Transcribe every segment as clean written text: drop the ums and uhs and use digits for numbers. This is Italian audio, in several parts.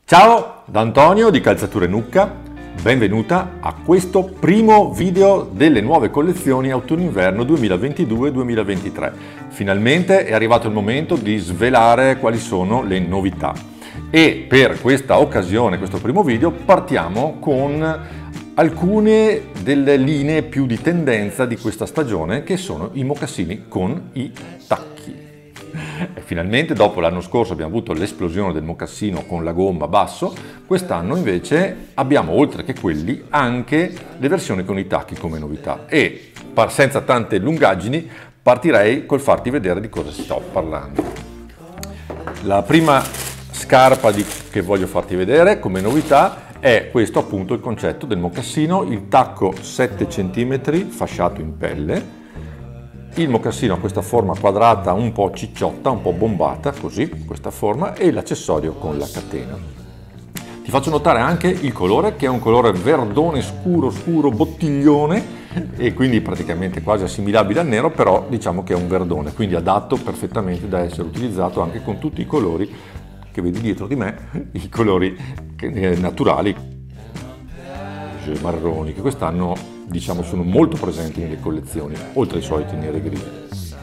Ciao da Antonio di Calzature Nucca, benvenuta a questo primo video delle nuove collezioni autunno-inverno 2022-2023. Finalmente è arrivato il momento di svelare quali sono le novità e per questa occasione, questo primo video, partiamo con alcune delle linee più di tendenza di questa stagione, che sono i mocassini con i tacchi. E finalmente, dopo l'anno scorso abbiamo avuto l'esplosione del mocassino con la gomma basso, quest'anno invece abbiamo, oltre che quelli, anche le versioni con i tacchi come novità. E senza tante lungaggini partirei col farti vedere di cosa sto parlando. La prima scarpa che voglio farti vedere come novità è questo, appunto, il concetto del mocassino, il tacco 7 cm fasciato in pelle. Il mocassino ha questa forma quadrata un po' cicciotta, un po' bombata, così, questa forma, e l'accessorio con la catena. Ti faccio notare anche il colore, che è un colore verdone scuro, bottiglione, e quindi praticamente quasi assimilabile al nero, però diciamo che è un verdone, quindi adatto perfettamente da essere utilizzato anche con tutti i colori che vedi dietro di me, i colori naturali, marroni, che quest'anno diciamo sono molto presenti nelle collezioni, oltre ai soliti neri e grigi.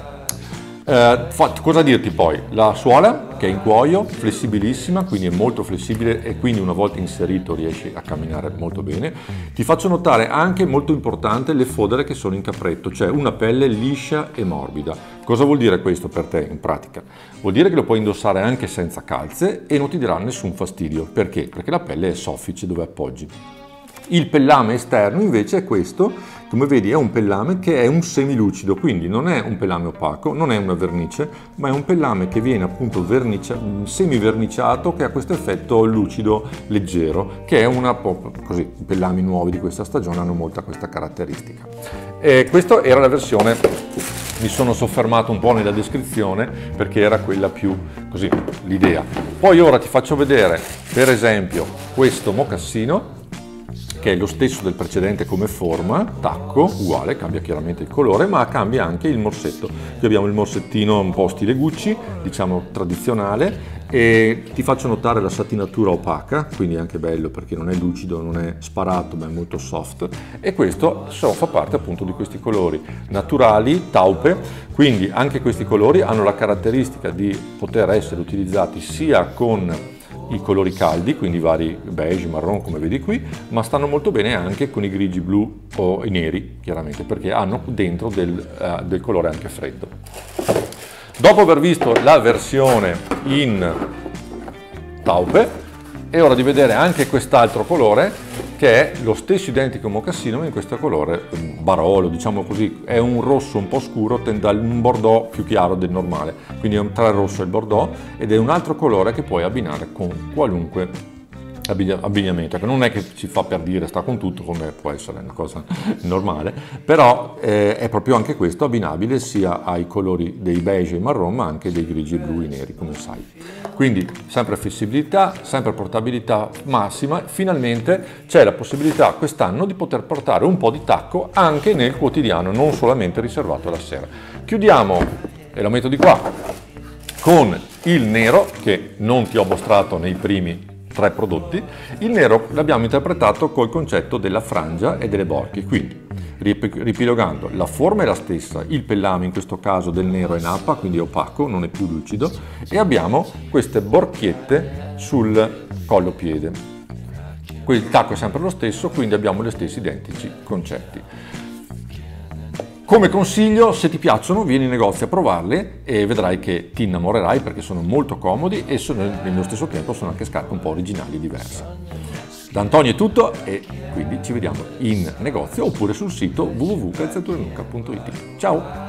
Cosa dirti poi? La suola, che è in cuoio, flessibilissima, quindi è molto flessibile e quindi una volta inserito riesci a camminare molto bene. Ti faccio notare anche, molto importante, le fodere che sono in capretto, cioè una pelle liscia e morbida. Cosa vuol dire questo per te in pratica? Vuol dire che lo puoi indossare anche senza calze e non ti darà nessun fastidio. Perché? Perché la pelle è soffice dove appoggi. Il pellame esterno invece è questo, come vedi è un pellame che è un semilucido, quindi non è un pellame opaco, non è una vernice, ma è un pellame che viene appunto semi-verniciato, che ha questo effetto lucido, leggero, che è una po' così, i pellami nuovi di questa stagione hanno molta questa caratteristica. Questa era la versione, mi sono soffermato un po' nella descrizione perché era quella più così, l'idea. Poi ora ti faccio vedere per esempio questo mocassino, che è lo stesso del precedente come forma, tacco, uguale, cambia chiaramente il colore, ma cambia anche il morsetto. Qui abbiamo il morsettino un po' stile Gucci, diciamo tradizionale, e ti faccio notare la satinatura opaca, quindi è anche bello perché non è lucido, non è sparato, ma è molto soft, e questo fa parte appunto di questi colori naturali, taupe, quindi anche questi colori hanno la caratteristica di poter essere utilizzati sia con i colori caldi, quindi vari beige, marron come vedi qui, ma stanno molto bene anche con i grigi, blu o i neri, chiaramente, perché hanno dentro del colore anche freddo. Dopo aver visto la versione in taupe, è ora di vedere anche quest'altro colore, che è lo stesso identico mocassino, ma in questo colore barolo, diciamo così, è un rosso un po' scuro, tende a un bordeaux più chiaro del normale, quindi è tra il rosso e il bordeaux, ed è un altro colore che puoi abbinare con qualunque abbigliamento, che non è che si fa per dire sta con tutto, come può essere una cosa normale, però è proprio anche questo abbinabile sia ai colori dei beige e marron, ma anche dei grigi e blu e neri, come sai. Quindi sempre flessibilità, sempre portabilità massima. Finalmente c'è la possibilità quest'anno di poter portare un po' di tacco anche nel quotidiano, non solamente riservato alla sera. Chiudiamo, e lo metto di qua, con il nero, che non ti ho mostrato nei primi 3 prodotti. Il nero l'abbiamo interpretato col concetto della frangia e delle borchie, quindi ripilogando, la forma è la stessa, il pellame in questo caso del nero è nappa, quindi è opaco, non è più lucido, e abbiamo queste borchiette sul collo piede. Il tacco è sempre lo stesso, quindi abbiamo gli stessi identici concetti. Come consiglio, se ti piacciono, vieni in negozio a provarle e vedrai che ti innamorerai perché sono molto comodi e nello stesso tempo sono anche scarpe un po' originali e diverse. Da Antonio è tutto e quindi ci vediamo in negozio oppure sul sito www.calzaturenucca.it. Ciao!